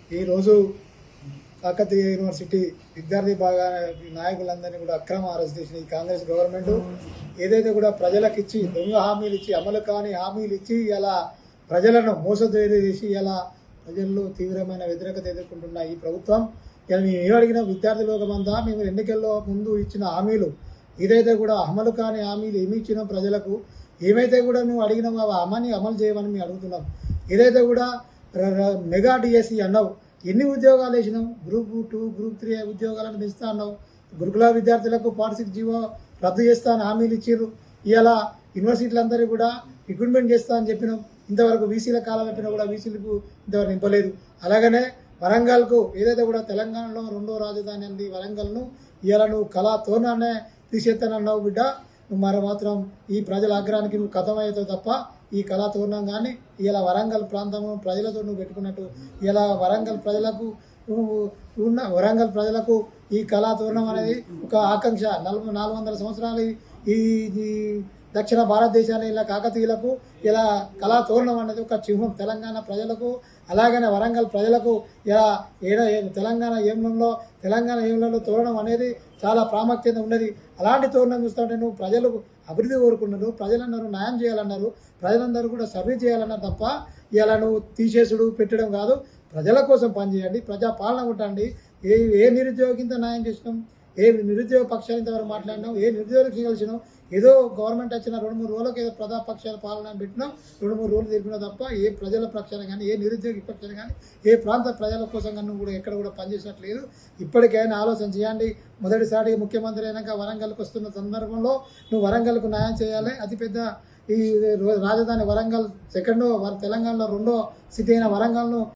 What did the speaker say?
ఈరోజు కాకతీయ యూనివర్సిటీ విద్యార్థి భాగా నాయకులందరినీ కూడా అక్రమ అరెస్ట్ చేసిన ఈ కాంగ్రెస్ గవర్నమెంట్ ఏదైతే కూడా ప్రజలకు ఇచ్చి దొంగ హామీలు ఇచ్చి అమలు కాని హామీలు ఇచ్చి ఇలా ప్రజలను మోసదేరి చేసి ఇలా ప్రజల్లో తీవ్రమైన వ్యతిరేకత ఎదుర్కొంటున్న ఈ ప్రభుత్వం ఇలా మేము ఏం అడిగిన విద్యార్థి లోకమంతా మేము ఎన్నికల్లో ముందు ఇచ్చిన హామీలు ఏదైతే కూడా అమలు కాని హామీలు ఏమి ఇచ్చినా ప్రజలకు ఏమైతే కూడా మేము అడిగినామో ఆ హామీని అమలు చేయమని మేము అడుగుతున్నాం. ఏదైతే కూడా మెగా డిఎస్సి అన్నావు, ఎన్ని ఉద్యోగాలు వేసినావు? గ్రూప్ 2 గ్రూప్ 3 ఉద్యోగాలను పెంచుతా అన్నావు. గురుకుల విద్యార్థులకు 46 జీవో రద్దు చేస్తా అని హామీలు ఇచ్చిర్రు. ఇవాళ యూనివర్సిటీలందరూ కూడా రిక్రూట్మెంట్ చేస్తా అని చెప్పినాం. ఇంతవరకు వీసీల కాలం అయిపోయినా కూడా వీసీలకు ఇంతవరకు నింపలేదు. అలాగనే వరంగల్కు ఏదైతే కూడా తెలంగాణలో రెండో రాజధాని అంది వరంగల్ను ఇవాళ నువ్వు కళా తోరణాన్నే తీసేస్తానన్నావు బిడ్డ. నువ్వు మరి మాత్రం ఈ ప్రజల ఆగ్రహానికి నువ్వు కథమవుతావు తప్ప ఈ కళా తోరణం కానీ ఇలా వరంగల్ ప్రాంతంలో ప్రజలతో నువ్వు పెట్టుకున్నట్టు ఇలా వరంగల్ ప్రజలకు ఈ కళా తోరణం అనేది ఒక ఆకాంక్ష. 400 సంవత్సరాలు ఈ దక్షిణ భారతదేశాన్ని ఇలా కాకతీయులకు ఇలా కళా తోరణం అనేది ఒక చిహ్నం తెలంగాణ ప్రజలకు. అలాగనే వరంగల్ ప్రజలకు ఇలా తెలంగాణ ఏమంలో తోరణం అనేది చాలా ప్రాముఖ్యత ఉన్నది. అలాంటి తోరణం చూస్తుంటే నువ్వు ప్రజలు అభివృద్ధి కోరుకున్నారు, ప్రజలందరూ న్యాయం చేయాలన్నారు, ప్రజలందరూ కూడా సర్వీస్ చేయాలన్నారు తప్ప ఇలా నువ్వు తీసేసుడు పెట్టడం కాదు. ప్రజల కోసం పనిచేయండి, ప్రజా పాలన ఉంటండి. ఏ నిరుద్యోగితో న్యాయం చేసినాం? ఏ నిరుద్యోగ పక్షాలు ఇంతవరకు మాట్లాడినాం? ఏ నిరుద్యోగికి కలిసినాం? ఏదో గవర్నమెంట్ వచ్చిన 2-3 రోజులకు ఏదో ప్రజాపక్షాల పాలన పెట్టినాం, 2-3 రోజులు తెలిపినా తప్ప ఏ ప్రజల పక్షాన కానీ ఏ నిరుద్యోగి పక్షాన కానీ ఏ ప్రాంత ప్రజల కోసం కానీ నువ్వు కూడా ఎక్కడ కూడా పనిచేసినట్లేదు. ఇప్పటికైనా ఆలోచన చేయండి. మొదటిసారి ముఖ్యమంత్రి అయినాక వరంగల్కి వస్తున్న సందర్భంలో నువ్వు వరంగల్కు న్యాయం చేయాలి. అతిపెద్ద ఈ రాజధాని వరంగల్ తెలంగాణలో రెండో సిటీ అయిన వరంగల్ను